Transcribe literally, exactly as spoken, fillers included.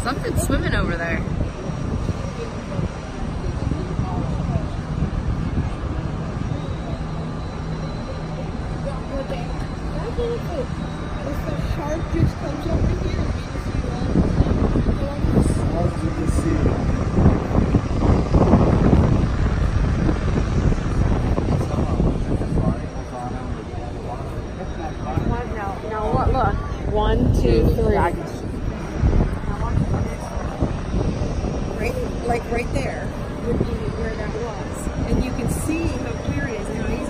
Something's swimming over there. If the shark just comes over here, Now, now what? Look. One, two, three. right, like right there would be where that was, and you can see how clear it is. Now he's